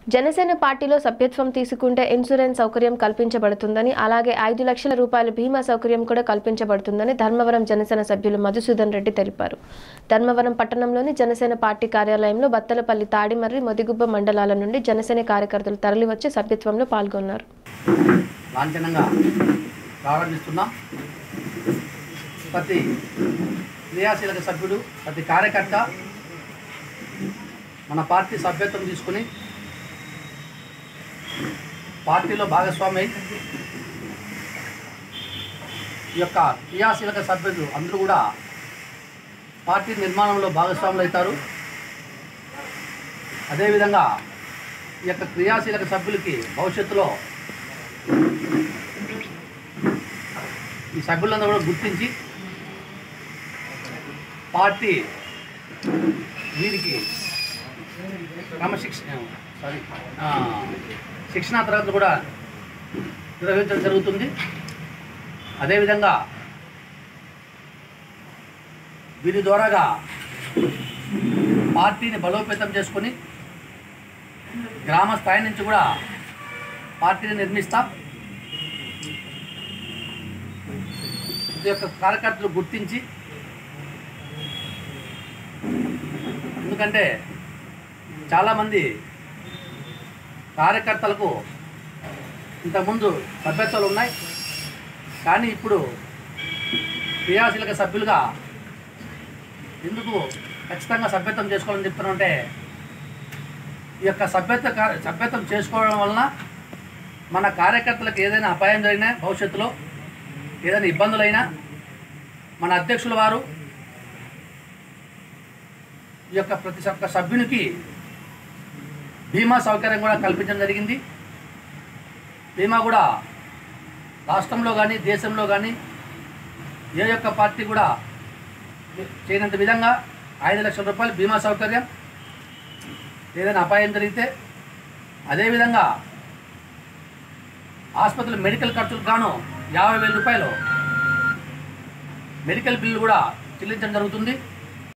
జనసేన పార్టీలో సభ్యత్వం తీసుకుంటే ఇన్సూరెన్స్ సౌకర్యం కల్పించబడుతుందని, అలాగే 5 లక్షల రూపాయల బీమా సౌకర్యం కూడా కల్పించబడుతుందని ధర్మవరం జనసేన సభ్యులు మధుసూదన్ రెడ్డి తెలిపారు. ధర్మవరం పట్టణంలోని జనసేన పార్టీ కార్యాలయంలో బత్తలపల్లి, తాడిమర్రి, మొదిగుబ్బ మండలాల నుండి జనసేన కార్యకర్తలు తరలివచ్చి సభ్యత్వంలో పాల్గొన్నారు. లాంఛనంగా ప్రారంభిస్తున్నాం. ప్రతి క్రియాశీలక సభ్యుడు, ప్రతి కార్యకర్త మన పార్టీ సభ్యత్వం తీసుకుని పార్టీలో భాగస్వామి ఈ యొక్క క్రియాశీలక సభ్యులు అందరూ కూడా పార్టీ నిర్మాణంలో భాగస్వాములు అవుతారు. అదేవిధంగా ఈ యొక్క క్రియాశీలక సభ్యులకి భవిష్యత్తులో ఈ సభ్యులందరూ కూడా గుర్తించి పార్టీ వీరికి శిక్షణా తరగతులు కూడా నిర్వహించడం జరుగుతుంది. అదేవిధంగా వీరి ద్వారాగా పార్టీని బలోపేతం చేసుకొని గ్రామ స్థాయి నుంచి కూడా పార్టీని నిర్మిస్తాం. ఇది యొక్క కార్యకర్తలు గుర్తించి, ఎందుకంటే చాలామంది కార్యకర్తలకు ఇంతకుముందు సభ్యత్వాలు ఉన్నాయి, కానీ ఇప్పుడు క్రియాశీలక సభ్యులుగా ఎందుకు ఖచ్చితంగా సభ్యత్వం చేసుకోవాలని చెప్తున్నారంటే, ఈ యొక్క సభ్యత్వం చేసుకోవడం వలన మన కార్యకర్తలకు ఏదైనా అపాయం జరిగినా, భవిష్యత్తులో ఏదైనా ఇబ్బందులైనా మన అధ్యక్షుల వారు ఈ యొక్క ప్రతి సభ్యునికి బీమా సౌకర్యం కూడా కల్పించడం జరిగింది. బీమా కూడా రాష్ట్రంలో కానీ దేశంలో కానీ ఏ యొక్క పార్టీ కూడా చేయనంత విధంగా 5 లక్షల రూపాయలు బీమా సౌకర్యం ఏదైనా అపాయం జరిగితే, అదేవిధంగా ఆసుపత్రుల మెడికల్ ఖర్చులకు గాను 50,000 రూపాయలు మెడికల్ బిల్లు కూడా చెల్లించడం జరుగుతుంది.